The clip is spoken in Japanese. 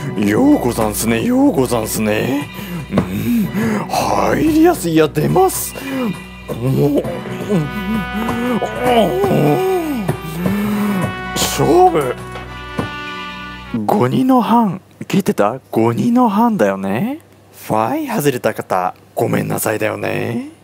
ようござんすね、ようござんすね。入りやすい。いや、出ます。勝負。5-2の半。聞いてた？ 5-2 の半だよね。ファイ外れた方、ごめんなさいだよね。